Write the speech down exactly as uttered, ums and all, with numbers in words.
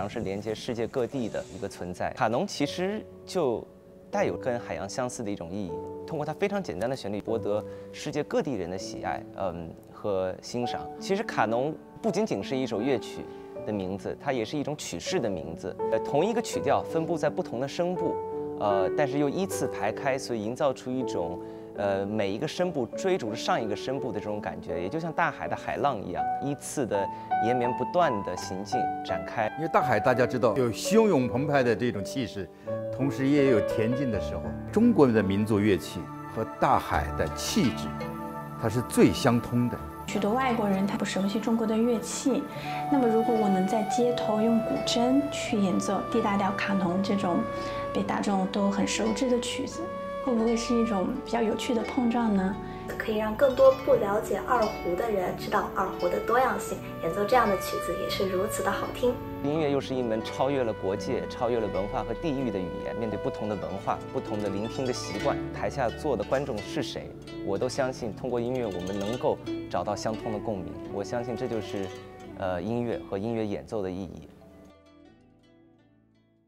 是连接世界各地的一个存在。卡农其实就带有跟海洋相似的一种意义，通过它非常简单的旋律博得世界各地人的喜爱，嗯和欣赏。其实卡农不仅仅是一首乐曲的名字，它也是一种曲式的名字。呃，同一个曲调分布在不同的声部，呃，但是又依次排开，所以营造出一种。 呃，每一个声部追逐着上一个声部的这种感觉，也就像大海的海浪一样，依次的延绵不断的行进展开。 因为大海大家知道有汹涌澎湃的这种气势，同时也有恬静的时候。中国人的民族乐器和大海的气质，它是最相通的。 许多外国人他不熟悉中国的乐器，那么如果我能在街头用古筝去演奏 D 大调卡农这种被大众都很熟知的曲子，会不会是一种比较有趣的碰撞呢？ 可以让更多不了解二胡的人知道二胡的多样性，演奏这样的曲子也是如此的好听。 音乐又是一门超越了国界、超越了文化和地域的语言。面对不同的文化、不同的聆听的习惯，台下坐的观众是谁，我都相信通过音乐我们能够找到相通的共鸣。我相信这就是，呃，音乐和音乐演奏的意义。